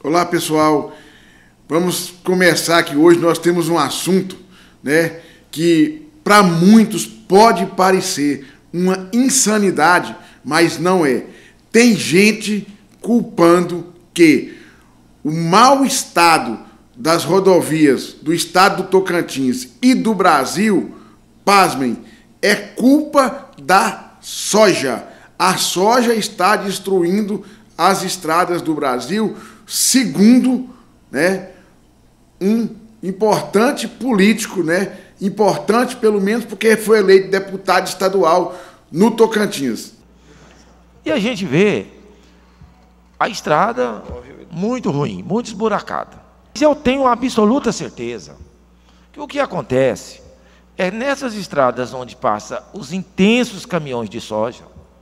Olá, pessoal. Vamos começar aqui. Hoje nós temos um assunto, né, que para muitos pode parecer uma insanidade, mas não é. Tem gente culpando que o mau estado das rodovias do estado do Tocantins e do Brasil, pasmem, é culpa da soja. A soja está destruindo as estradas do Brasil, segundo, né, um importante político, né, importante pelo menos porque foi eleito deputado estadual no Tocantins. E a gente vê a estrada muito ruim, muito esburacada. Mas eu tenho absoluta certeza que o que acontece é nessas estradas onde passa os intensos caminhões de soja,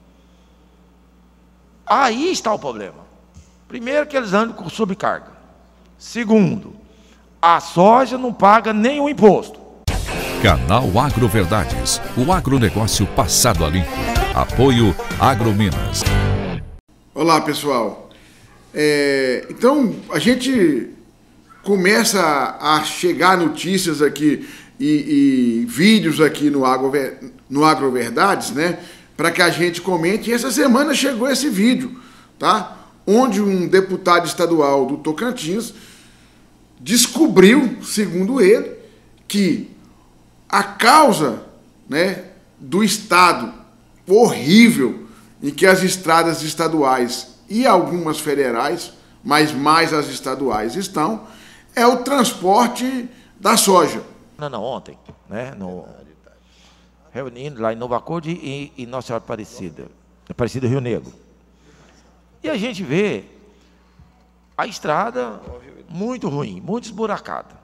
aí está o problema. Primeiro, que eles andam com sobrecarga. Segundo, a soja não paga nenhum imposto. Canal Agroverdades, o agronegócio passado a limpo. Apoio Agrominas. Olá, pessoal. Então, a gente começa a chegar notícias aqui e vídeos aqui no Agroverdades, né, para que a gente comente. E essa semana chegou esse vídeo, tá? Onde um deputado estadual do Tocantins descobriu, segundo ele, que a causa, né, do estado horrível em que as estradas estaduais e algumas federais, mas mais as estaduais estão, é o transporte da soja. Ontem, né, reunindo lá em Novo Acordo e Nossa Senhora Aparecida Rio Negro. E a gente vê a estrada muito ruim, muito esburacada.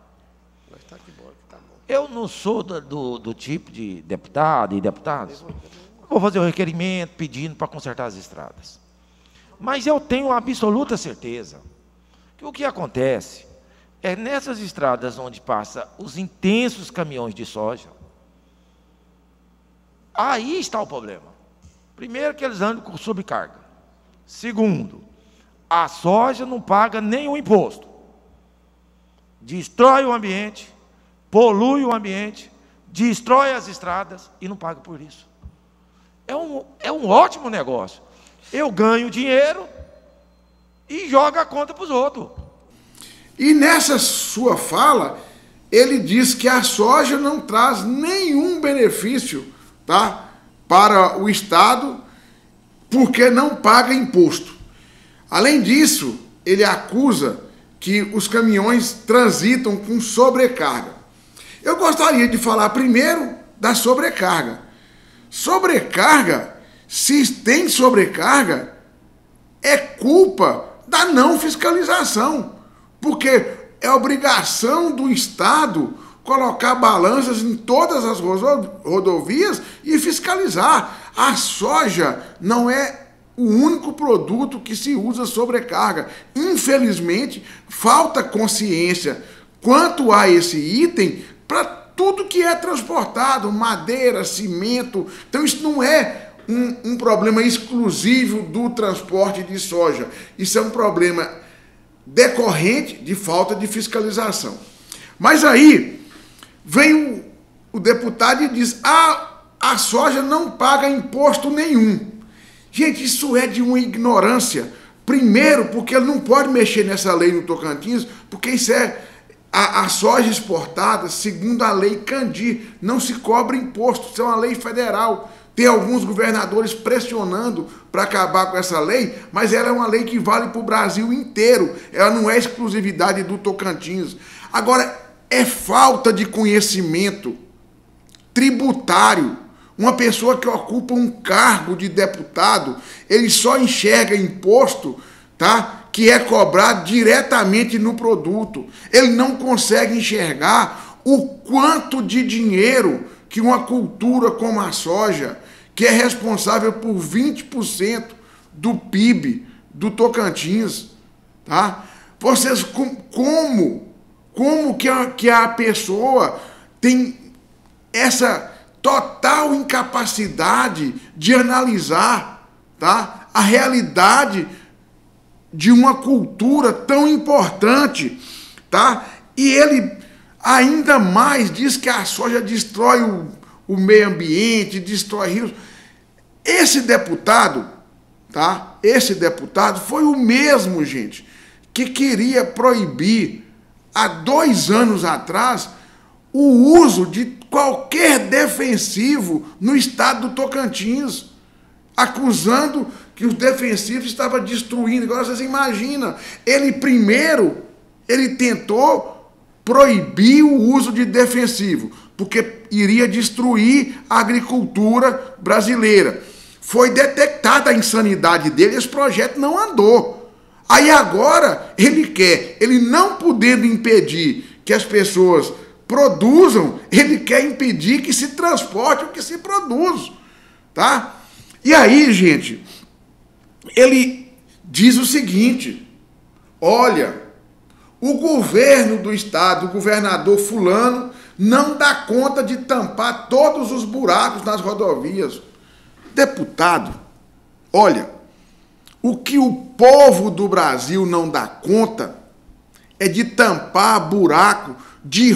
Eu não sou do tipo de deputado e deputados. Vou fazer um requerimento pedindo para consertar as estradas. Mas eu tenho absoluta certeza que o que acontece é nessas estradas onde passa os intensos caminhões de soja, aí está o problema. Primeiro, que eles andam com sobrecarga. Segundo, a soja não paga nenhum imposto. Destrói o ambiente, polui o ambiente, destrói as estradas e não paga por isso. É um ótimo negócio. Eu ganho dinheiro e jogo a conta para os outros. E nessa sua fala, ele diz que a soja não traz nenhum benefício, tá, para o Estado, porque não paga imposto. Além disso, ele acusa que os caminhões transitam com sobrecarga. Eu gostaria de falar primeiro da sobrecarga. Sobrecarga, se tem sobrecarga, é culpa da não fiscalização, porque é obrigação do Estado colocar balanças em todas as rodovias e fiscalizar. A soja não é o único produto que se usa sobrecarga. Infelizmente, falta consciência quanto a esse item para tudo que é transportado, madeira, cimento. Então isso não é um problema exclusivo do transporte de soja. Isso é um problema decorrente de falta de fiscalização. Mas aí vem o deputado e diz: a soja não paga imposto nenhum. Gente, isso é de uma ignorância. Primeiro, porque ele não pode mexer nessa lei no Tocantins, porque isso é a soja exportada, segundo a lei Candir, não se cobra imposto, isso é uma lei federal. Tem alguns governadores pressionando para acabar com essa lei, mas ela é uma lei que vale para o Brasil inteiro, ela não é exclusividade do Tocantins. Agora, é falta de conhecimento tributário. Uma pessoa que ocupa um cargo de deputado, ele só enxerga imposto, tá, que é cobrado diretamente no produto. Ele não consegue enxergar o quanto de dinheiro que uma cultura como a soja, que é responsável por 20% do PIB do Tocantins, tá? Vocês, como que a pessoa tem essa total incapacidade de analisar, tá, a realidade de uma cultura tão importante, tá? E ele ainda mais diz que a soja destrói o meio ambiente, destrói rios. Esse deputado, tá? Esse deputado foi o mesmo, gente, que queria proibir, há 2 anos atrás, o uso de qualquer defensivo no estado do Tocantins, acusando que os defensivos estavam destruindo. Agora vocês imaginam, ele tentou proibir o uso de defensivo, porque iria destruir a agricultura brasileira. Foi detectada a insanidade dele, esse projeto não andou. Aí agora ele não podendo impedir que as pessoas produzam, ele quer impedir que se transporte o que se produz, tá? E aí, gente, ele diz o seguinte: olha, o governo do estado, o governador fulano, não dá conta de tampar todos os buracos nas rodovias. Deputado, olha, o que o povo do Brasil não dá conta é de tampar buraco de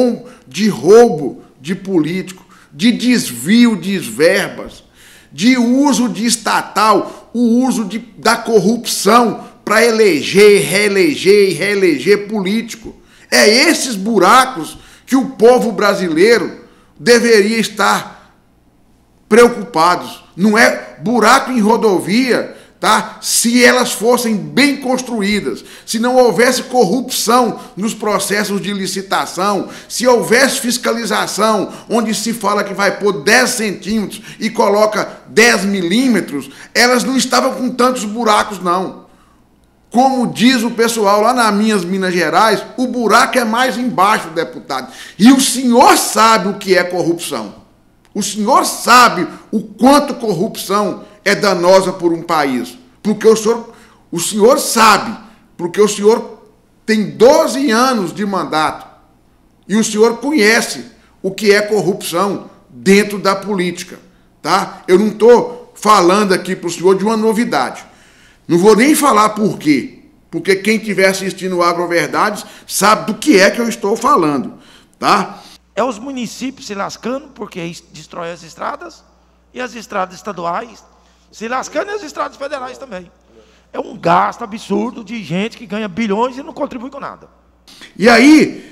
roubo de político, de desvio de verbas, de uso de estatal, o uso da corrupção para eleger, reeleger e reeleger político. É esses buracos que o povo brasileiro deveria estar preocupados. Não é buraco em rodovia, tá? Se elas fossem bem construídas, se não houvesse corrupção nos processos de licitação, se houvesse fiscalização, onde se fala que vai pôr 10 centímetros e coloca 10 milímetros, elas não estavam com tantos buracos, não. Como diz o pessoal lá nas minhas Minas Gerais, o buraco é mais embaixo, deputado. E o senhor sabe o que é corrupção. O senhor sabe o quanto corrupção é danosa por um país. Porque o senhor sabe, porque o senhor tem 12 anos de mandato. E o senhor conhece o que é corrupção dentro da política, tá? Eu não estou falando aqui para o senhor de uma novidade. Não vou nem falar por quê, porque quem estiver assistindo o Agroverdades sabe do que é que eu estou falando, tá? É os municípios se lascando, porque destrói as estradas, e as estradas estaduais se lascando, e as estradas federais também. É um gasto absurdo de gente que ganha bilhões e não contribui com nada. E aí,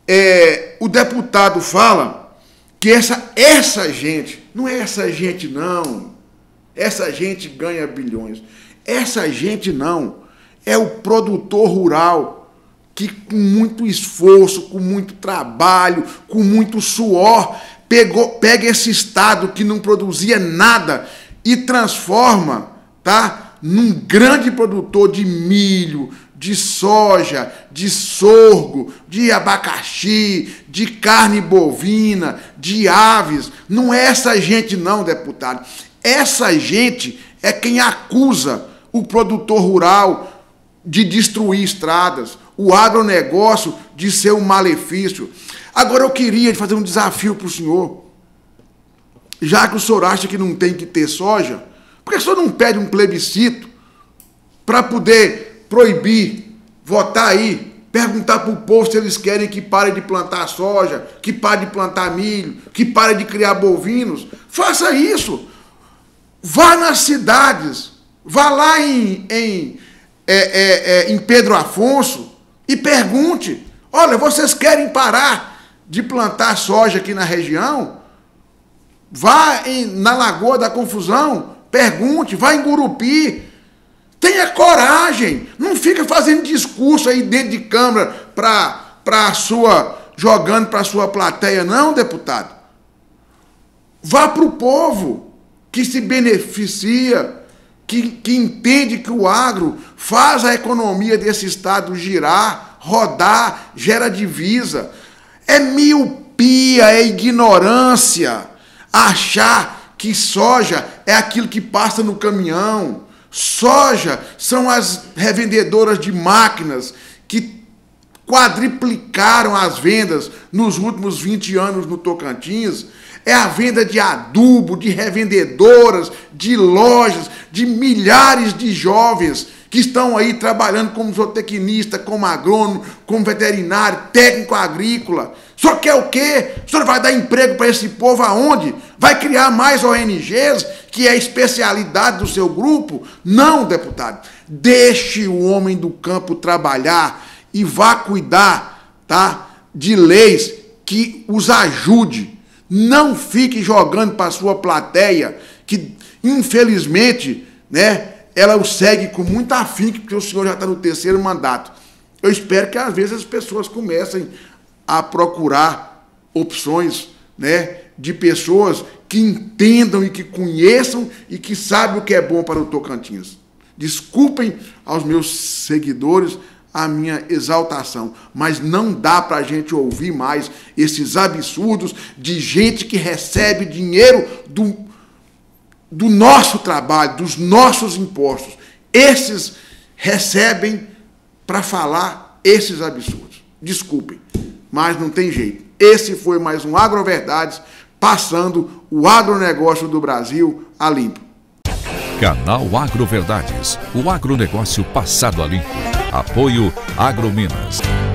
o deputado fala que essa gente, não é essa gente não, essa gente ganha bilhões, essa gente não, é o produtor rural, que com muito esforço, com muito trabalho, com muito suor, pega esse estado que não produzia nada e transforma, tá, num grande produtor de milho, de soja, de sorgo, de abacaxi, de carne bovina, de aves. Não é essa gente não, deputado. Essa gente é quem acusa o produtor rural de destruir estradas, o agronegócio de ser um malefício. Agora eu queria fazer um desafio para o senhor. Já que o senhor acha que não tem que ter soja, por que o senhor não pede um plebiscito para poder proibir, votar aí, perguntar para o povo se eles querem que pare de plantar soja, que pare de plantar milho, que pare de criar bovinos? Faça isso. Vá nas cidades, vá lá em Pedro Afonso e pergunte: olha, vocês querem parar de plantar soja aqui na região? Vá na Lagoa da Confusão, pergunte, vá em Gurupi. Tenha coragem, não fica fazendo discurso aí dentro de câmara jogando para a sua plateia, não, deputado. Vá para o povo que se beneficia, que entende que o agro faz a economia desse estado girar, rodar, gera divisa. É miopia, é ignorância achar que soja é aquilo que passa no caminhão. Soja são as revendedoras de máquinas que quadriplicaram as vendas nos últimos 20 anos no Tocantins. é a venda de adubo, de revendedoras, de lojas, de milhares de jovens que estão aí trabalhando como zootecnista, como agrônomo, como veterinário, técnico agrícola. Só quer o quê? O senhor vai dar emprego para esse povo aonde? Vai criar mais ONGs, que é a especialidade do seu grupo? Não, deputado. Deixe o homem do campo trabalhar e vá cuidar, tá, de leis que os ajude. Não fique jogando para a sua plateia, que infelizmente, né, ela o segue com muita afinco, porque o senhor já está no 3º mandato. Eu espero que às vezes as pessoas comecem a procurar opções, né, de pessoas que entendam e que conheçam e que sabem o que é bom para o Tocantins. Desculpem aos meus seguidores a minha exaltação, mas não dá para a gente ouvir mais esses absurdos de gente que recebe dinheiro do nosso trabalho, dos nossos impostos. Esses recebem para falar esses absurdos. Desculpem, mas não tem jeito. Esse foi mais um Agroverdades, passando o agronegócio do Brasil a limpo. Canal Agroverdades, o agronegócio passado a limpo. Apoio Agrominas.